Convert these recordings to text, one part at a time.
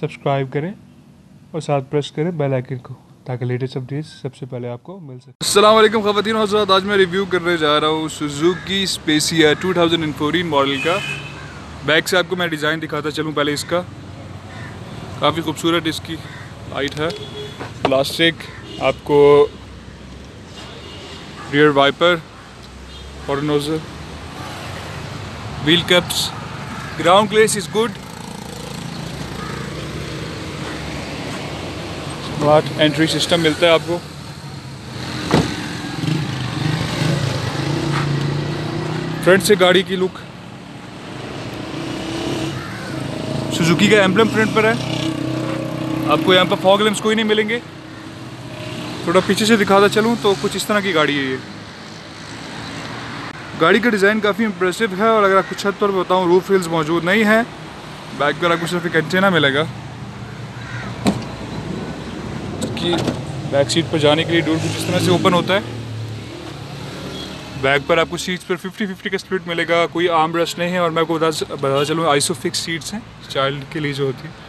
Subscribe करें और साथ प्रेस करें बेल आइकन को, ताकि लेटेस्ट अपडेट्स सबसे पहले आपको मिल सके। अस्सलाम वालेकुम ख़वातीन और हज़रात, आज मैं रिव्यू करने जा रहा हूँ सुजुकी स्पेसिया 2014 मॉडल का। बैक से आपको मैं डिज़ाइन दिखाता चलूँ। पहले इसका काफ़ी खूबसूरत इसकी लाइट है, प्लास्टिक, आपको रियर वाइपर और nozzle, wheel caps, ground clearance is good, smart entry system मिलता है आपको। फ्रंट से गाड़ी की लुक सुजुकी का एम्ब्लम फ्रंट पर है। आपको यहाँ पर फॉग लैंप्स कोई नहीं मिलेंगे। थोड़ा पीछे से दिखाता चलूँ तो कुछ इस तरह की गाड़ी है ये। गाड़ी का डिज़ाइन काफ़ी इंप्रेसिव है, और अगर आपको छत पर बताऊँ, रूफ हिल्स मौजूद नहीं है। बैक पर आपको सिर्फ एक एंटेना मिलेगा कि बैक सीट पर जाने के लिए डोर कुछ इस तरह से ओपन होता है। बैक पर आपको सीट्स पर 50-50 का स्प्लिट मिलेगा, कोई आर्म रेस्ट नहीं है। और मैं आपको बता चलूँ, आइसोफिक्स सीट्स हैं चाइल्ड के लिए जो होती है।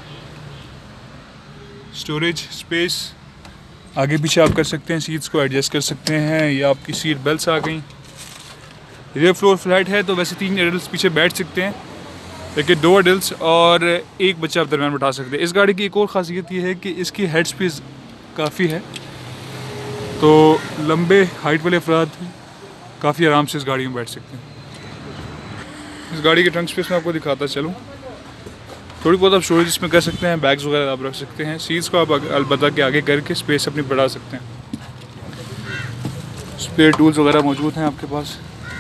स्टोरेज स्पेस आगे पीछे आप कर सकते हैं, सीट्स को एडजस्ट कर सकते हैं। या आपकी सीट बेल्ट्स आ गई। रियर फ्लोर फ्लैट है, तो वैसे 3 एडल्ट पीछे बैठ सकते हैं, लेकिन 2 एडल्ट और एक बच्चा आप दरम्यान बैठा सकते हैं। इस गाड़ी की एक और ख़ासियत ये है कि इसकी हेड स्पेस काफ़ी है, तो लंबे हाइट वाले अफराद काफ़ी आराम से इस गाड़ी में बैठ सकते हैं। इस गाड़ी के ट्रंक स्पेस में आपको दिखाता चलूँ। थोड़ी बहुत आप स्टोरेज इसमें कर सकते हैं, बैग्स वगैरह आप रख सकते हैं। सीट्स को आप अलबत्ता के आगे करके स्पेस अपनी बढ़ा सकते हैं। स्पेयर टूल्स वगैरह मौजूद हैं आपके पास।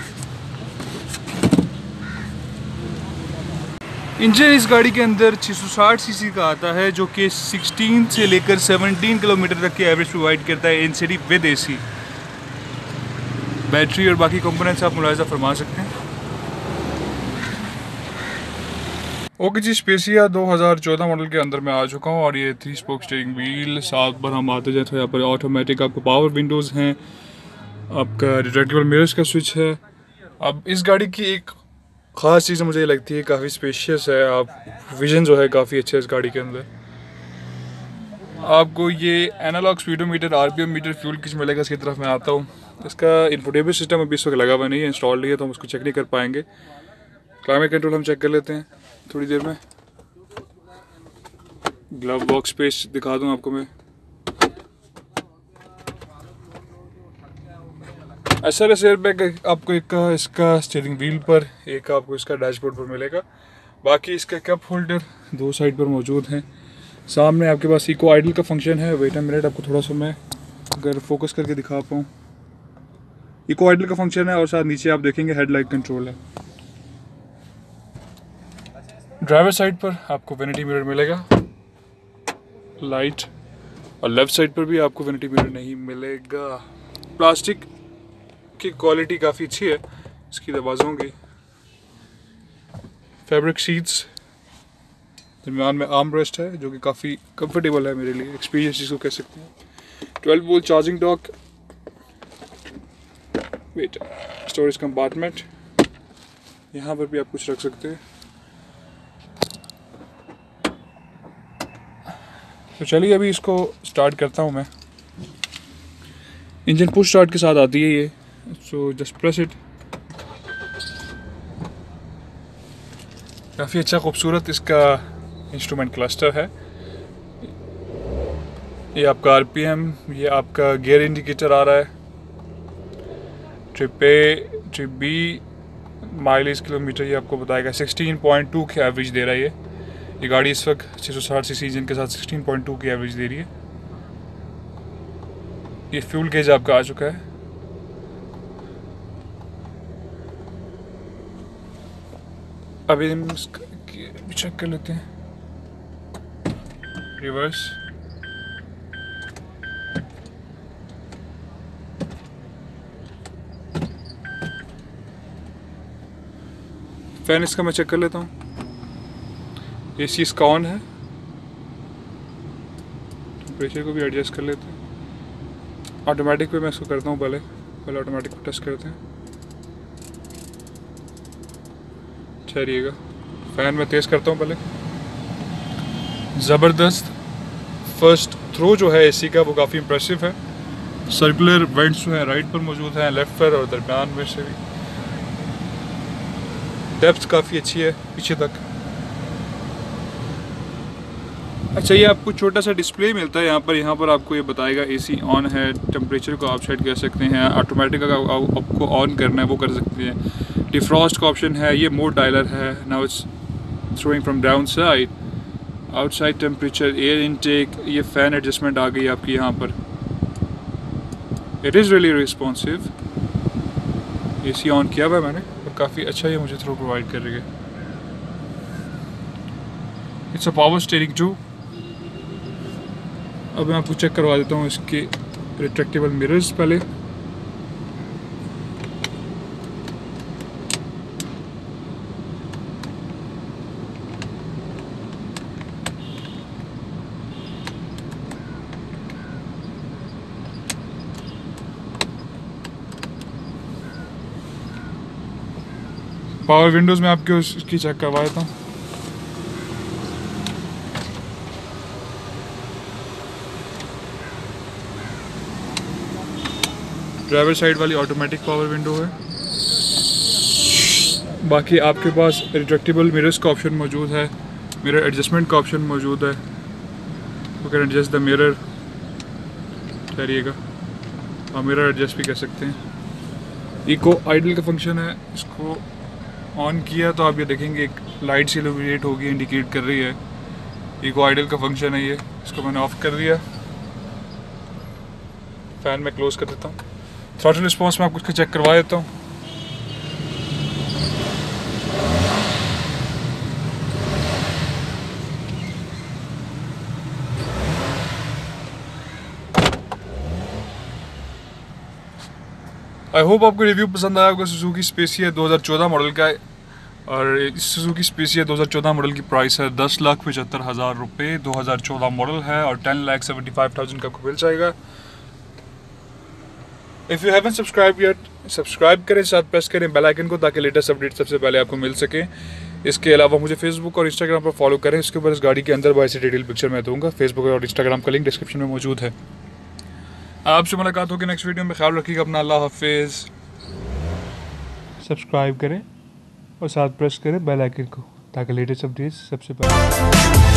इंजन इस गाड़ी के अंदर 660 सीसी का आता है, जो कि 16 से लेकर 17 किलोमीटर तक की एवरेज प्रोवाइड करता है in city with AC. Battery और बाकी कंपोनेंट्स आप मुलाहिजा फरमा सकते हैं। ओके जी, स्पेसिया 2014 मॉडल के अंदर मैं आ चुका हूँ, और ये 3 स्पोक स्टीयरिंग व्हील। साथ पर हम आते जाए तो यहाँ पर ऑटोमेटिक आपको पावर विंडोज़ हैं, आपका रिट्रैक्टेबल मिरर्स का स्विच है। अब इस गाड़ी की एक ख़ास चीज़ मुझे लगती है, काफ़ी स्पेशियस है। आप विजन जो है काफ़ी अच्छा है इस गाड़ी के अंदर। आपको ये analogue speedometer, RPM meter, fuel किच मिलेगा। इसकी तरफ मैं आता हूँ। इसका इंफोटेबल सिस्टम अभी इस वक्त लगा हुआ नहीं है, इंस्टॉल नहीं है, तो हम उसको चेक नहीं कर पाएंगे। क्लाइमेट कंट्रोल हम चेक कर लेते हैं थोड़ी देर में। ग्लव बॉक्स स्पेस दिखा दूँ आपको मैं। SRS एयरबैग आपको एक इसका स्टीयरिंग व्हील पर, एक आपको इसका डैशबोर्ड पर मिलेगा। बाकी इसका कप होल्डर 2 साइड पर मौजूद हैं। सामने आपके पास इको आइडल का फंक्शन है। वेट अ मिनट, आपको थोड़ा सा मैं अगर फोकस करके दिखा पाऊँ। इको आइडल का फंक्शन है, और साथ नीचे आप देखेंगे हेडलाइट कंट्रोल है। ड्राइवर साइड पर आपको वैनिटी मिरर मिलेगा, लाइट, और लेफ्ट साइड पर भी आपको वैनिटी मिरर नहीं मिलेगा। प्लास्टिक की क्वालिटी काफ़ी अच्छी है इसकी दरवाज़ों की। फैब्रिक सीट्स, दरमियान में आर्म रेस्ट है, जो कि काफ़ी कंफर्टेबल है मेरे लिए, एक्सपीरियंस जिसको कह सकते हैं। 12 volt charging dock, wait, storage compartment, यहाँ पर भी आप कुछ रख सकते हैं। तो चलिए अभी इसको स्टार्ट करता हूँ मैं। इंजन पुश स्टार्ट के साथ आती है ये, सो जस्ट प्रेस इट। काफ़ी अच्छा खूबसूरत इसका इंस्ट्रूमेंट क्लस्टर है। ये आपका RPM, ये आपका गियर इंडिकेटर आ रहा है। Trip A, trip B, mileage kilometre ये आपको बताएगा। 16.2 की एवरेज दे रहा है ये गाड़ी इस वक्त 660 सीसी इंजन के साथ 16.2 की एवरेज दे रही है। ये फ्यूल गेज आपका आ चुका है। अभी हम चेक कर लेते हैं। रिवर्स, फैन इसका मैं चेक कर लेता हूँ। AC इसका ऑन है। टेम्परेचर को भी एडजस्ट कर लेते हैं। ऑटोमेटिक पे मैं इसको करता हूँ। पहले ऑटोमेटिक को टेस्ट करते हैं। ठहरिएगा, फ़ैन में तेज़ करता हूँ पहले। ज़बरदस्त। फर्स्ट थ्रो जो है एसी का वो काफ़ी इंप्रेसिव है। सर्कुलर वेंट्स जो है राइट पर मौजूद हैं, लेफ्ट पर और दरमियान में से भी। डेप्थ काफ़ी अच्छी है पीछे तक। अच्छा, ये आपको छोटा सा डिस्प्ले मिलता है यहाँ पर आपको ये बताएगा एसी ऑन है, टेम्परेचर को आप सेट कर सकते हैं, ऑटोमेटिक आपको ऑन करना है वो कर सकते हैं, डिफ्रॉस्ट का ऑप्शन है, ये मोड डायलर है। Now it's throwing from down side, outside temperature, air intake, ये फ़ैन एडजस्टमेंट आ गई आपकी यहाँ पर। It is really responsive. AC on किया हुआ है मैंने और काफ़ी अच्छा ये मुझे थ्रो प्रोवाइड कर रही है। It's a power steering too. अब मैं आपको चेक करवा देता हूँ इसके रिट्रैक्टेबल मिरर्स पहले। पावर विंडोज़ में आपके उसकी चेक करवा देता हूँ। ड्राइवर साइड वाली ऑटोमेटिक पावर विंडो है। बाकी आपके पास रिट्रैक्टेबल मिरर्स का ऑप्शन मौजूद है, मिरर एडजस्टमेंट का ऑप्शन मौजूद है। You can adjust the mirror, ठहरिएगा, आप मिरर एडजस्ट भी कर सकते हैं। इको आइडल का फंक्शन है, इसको ऑन किया तो आप ये देखेंगे एक लाइट सी इल्यूमिनेट होगी, इंडिकेट कर रही है। इको आइडल का फंक्शन है ये, इसको मैंने ऑफ कर दिया। फ़ैन में क्लोज कर देता हूँ। थ्रॉटल रिस्पॉन्स में आपको इसका चेक करवा देता हूँ। आई होप आपको रिव्यू पसंद आया होगा। सुजुकी स्पेसिया 2014 मॉडल का है और इस सुजुकी स्पेसिया 2014 मॉडल की प्राइस है 10,75,000 रुपये। 2014 मॉडल है और 10,75,000 का आपको मिल जाएगा। If you haven't subscribe yet, subscribe करें, साथ प्रेस करें बेल आइकन को ताकि लेटेस्ट अपडेट सबसे पहले आपको मिल सके। इसके अलावा मुझे फेसबुक और इंस्टाग्राम पर फॉलो करें। इसके ऊपर इस गाड़ी के अंदर बाहर से डिटेल पिक्चर मैं दूंगा। फेसबुक और इंस्टाग्राम का लिंक डिस्क्रिप्शन में मौजूद है। आपसे मुलाकात होगी नेक्स्ट वीडियो में। ख्याल रखिएगा अपना। अल्लाह हाफिज़। सब्सक्राइब करें और साथ प्रेस करें बेल आइकन को ताकि लेटेस्ट अपडेट्स सबसे पहले